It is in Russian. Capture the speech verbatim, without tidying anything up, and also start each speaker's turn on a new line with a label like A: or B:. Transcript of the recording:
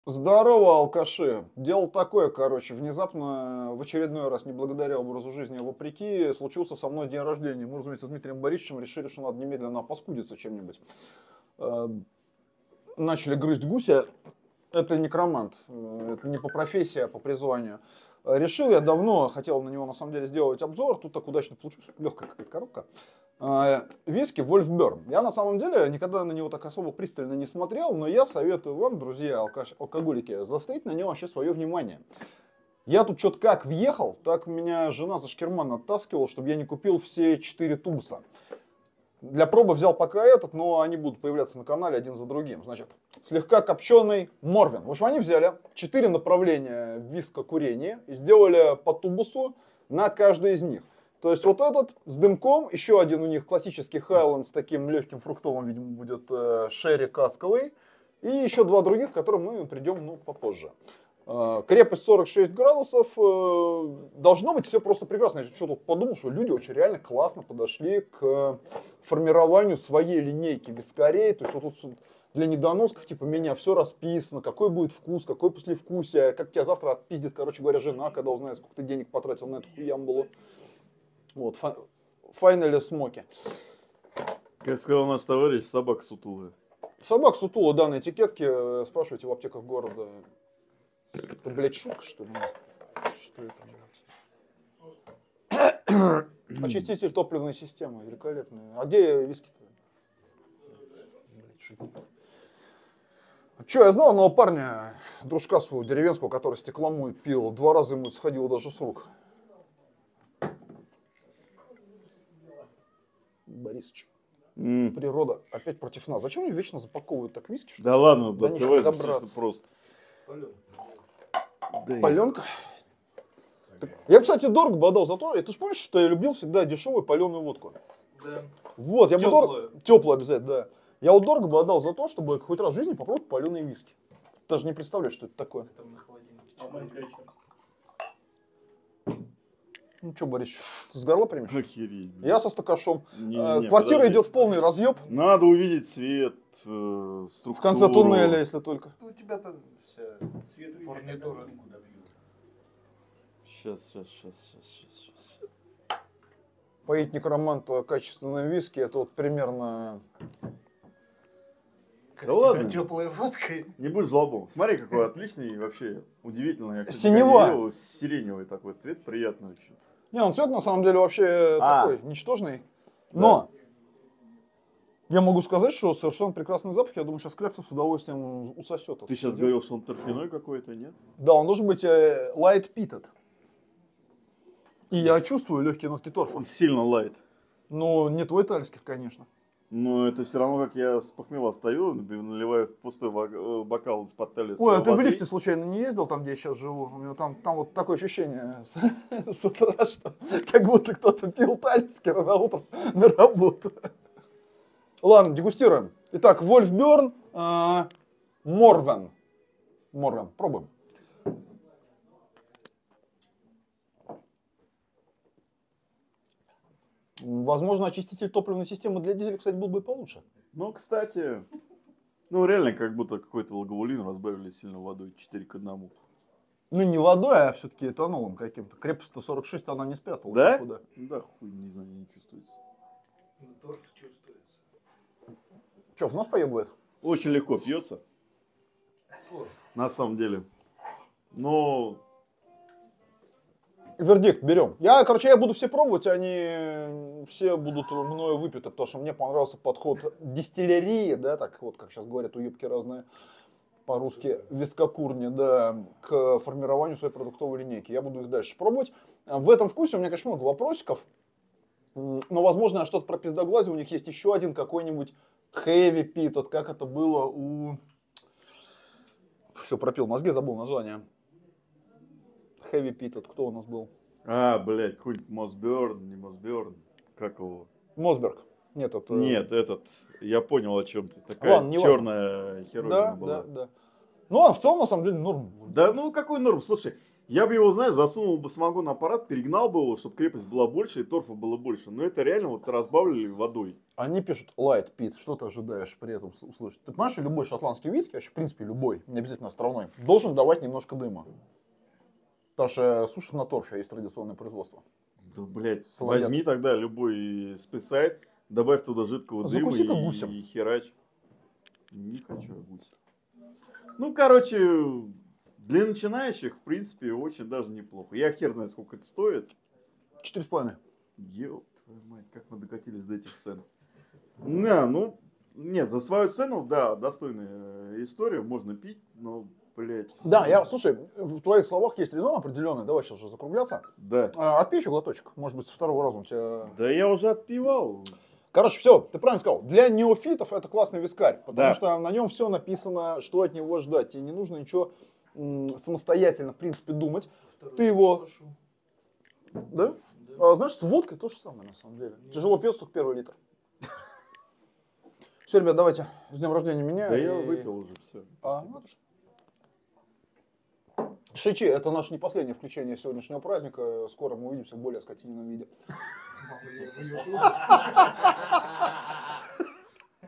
A: Здорово, алкаши. Дело такое, короче, внезапно, в очередной раз, не благодаря образу жизни, а вопреки, случился со мной день рождения. Мы, разумеется, с Дмитрием Борисовичем решили, что надо немедленно опаскудиться чем-нибудь. Э, Начали грызть гуся. Это некромант. Э, Это не по профессии, а по призванию. Э, Решил я давно, хотел на него на самом деле сделать обзор. Тут так удачно получилось. Легкая какая-то коробка. Э, Виски Вольфберн. Я на самом деле никогда на него так особо пристально не смотрел, но я советую вам, друзья, алкаш, алкоголики, заострить на него вообще свое внимание. Я тут что-то как въехал, так меня жена за шкирман оттаскивала, чтобы я не купил все четыре тубуса. Для пробы взял пока этот, но они будут появляться на канале один за другим. Значит, слегка копченый Морвин. В общем, они взяли четыре направления виска курения и сделали по тубусу на каждый из них. То есть вот этот с дымком, еще один у них классический Хайленд с таким легким фруктовым, видимо, будет э, шерри касковый. И еще два других, к которым мы придем ну, попозже. Э, крепость сорок шесть градусов. Э, должно быть все просто прекрасно. Я что тут подумал, что люди очень реально классно подошли к формированию своей линейки вискарей. То есть вот тут для недоносков типа меня все расписано, какой будет вкус, какой послевкусие, как тебя завтра отпиздит, короче говоря, жена, когда узнает, сколько ты денег потратил на эту хуямбулу. Вот, Finally Smoky.
B: Как сказал наш товарищ, собака сутулая.
A: Собак сутула, да, на этикетке, спрашивайте в аптеках города. Это, блядь, шутка, что ли? Что это, блядь? Очиститель топливной системы, великолепный. А где виски-то? Че, я знал одного парня, дружка своего деревенского, который стекломой пил. Два раза ему сходило даже с рук. Борисович. Mm. Природа опять против нас. Зачем они вечно запаковывают так виски? Что
B: да ладно,
A: до
B: давай добраться просто.
A: Паленка. Я, кстати, дорого бы отдал за то. Ты же помнишь, что я любил всегда дешевую паленую водку?
C: Да.
A: Вот, я бы
C: Теплую.
A: дорого... Теплую обязательно, да. Я вот дорого бы отдал за то, чтобы хоть раз в жизни попробовать паленые виски. Даже не представляешь, что это такое.
C: Это на холодильнике.
A: Ну что, Борис, ты с горла примешь?
B: Охереть.
A: Я со стакашом.
B: Не, не, не,
A: Квартира
B: подожди.
A: идет в полный разъеб.
B: Надо увидеть свет, э, структуру.
A: В конце туннеля, если только.
C: У тебя там вся цвет фурнитура.
B: Сейчас, сейчас, сейчас, сейчас, сейчас.
A: Поить некроманта качественным виски, это вот примерно...
C: Как
B: Да
C: тебя
B: ладно.
C: теплой водкой.
B: Не будь злобом. Смотри, какой отличный вообще, удивительный. Я, кстати,
A: Синева.
B: не видел, сиреневый такой цвет, приятный очень.
A: Не, он цвет на самом деле вообще
B: А.
A: такой, ничтожный. Но я могу сказать, что совершенно прекрасный запах. Я думаю, сейчас Кляксов с удовольствием усосет.
B: Ты сейчас говорил, что он торфяной какой-то, нет?
A: Да, он должен быть э, light peated. И я чувствую легкие нотки торфа.
B: Он сильно лайт.
A: Но не твой тальских, конечно.
B: Но это все равно, как я с похмела встаю, наливаю в пустой ва- бокал из-под талии.
A: Ой, а ты в лифте случайно не ездил там, где я сейчас живу? У меня там, там вот такое ощущение с, с утра, что как будто кто-то пил тальскер, а на утро на работу. Ладно, дегустируем. Итак, Вольфберн, э, Морвен. Морвен, пробуем. Возможно, очиститель топливной системы для дизеля, кстати, был бы и получше.
B: Ну, кстати, ну реально как будто какой-то лаговулин разбавили сильно водой четыре к одному.
A: Ну, не водой, а все-таки этанолом каким-то. Крепость сорок шесть она не спрятала.
B: Да?
A: Никуда.
B: Да хуй, не знаю, не чувствуется.
C: Ну, торф чувствуется.
A: Че, в нос поебывает?
B: Очень легко пьется, на самом деле. Но
A: Вердикт берем. Я, короче, я буду все пробовать, они все будут мною выпиты, потому что мне понравился подход дистиллерии, да, так вот, как сейчас говорят, уебки разные, по-русски вискокурни, да, к формированию своей продуктовой линейки. Я буду их дальше пробовать. В этом вкусе у меня, конечно, много вопросиков, но, возможно, я что-то про пиздоглазие. У них есть еще один какой-нибудь heavy pit, как это было у... Все, пропил мозги, забыл название. Heavy Pit, вот кто у нас был?
B: А, блядь, какой-нибудь Мосберн, не Мосберн, как его?
A: Мосберг. Нет, это...
B: Нет, этот, я понял о чем ты. Такая
A: Ладно, не важно.
B: черная херовина
A: Да,
B: была.
A: да, да. Ну, а в целом, на самом деле, норм.
B: Да ну какой норм, слушай, Я бы его, знаешь, засунул бы самогон на аппарат, перегнал бы его, чтобы крепость была больше и торфа было больше. Но это реально вот разбавили водой.
A: Они пишут light pit, что ты ожидаешь при этом услышать? Ты понимаешь, что любой шотландский виски, вообще в принципе любой, не обязательно островной, должен давать немножко дыма. Потому что сушат на торфе есть традиционное производство.
B: Да, блядь,
A: Соловьят.
B: возьми тогда любой спецсайт, добавь туда жидкого дыма
A: Закуси-ка
B: и,
A: гусем.
B: и херач. Не хочу я гуся. Ну, короче, для начинающих, в принципе, очень даже неплохо. Я хер знает, сколько это стоит.
A: Четыре с половиной.
B: Ёб твою мать, как мы докатились до этих цен. Не, ну, нет, за свою цену, да, достойная история, можно пить, но, блядь.
A: Да, я, слушай, в твоих словах есть резон определенный, давай сейчас уже закругляться.
B: Да.
A: А, Отпей еще глоточек, может быть, со второго раза у тебя...
B: Да я уже отпивал.
A: Короче, все, ты правильно сказал. Для неофитов это классный вискарь, потому
B: Да.
A: что на нем все написано, что от него ждать. Тебе не нужно ничего м, самостоятельно, в принципе, думать.
C: Второй
A: Ты его-
C: прошу.
A: Да?
C: Да.
A: А, знаешь, с водкой то же самое, на самом деле. Тяжело пьется только первый литр. Все, ребят, давайте. С днем рождения меня.
B: Да я
A: и-
B: выпил уже все.
A: А, вот уж. Шичи, это наше не последнее включение сегодняшнего праздника. Скоро мы увидимся в более скотинном виде.
C: Мама, я в Ютубе.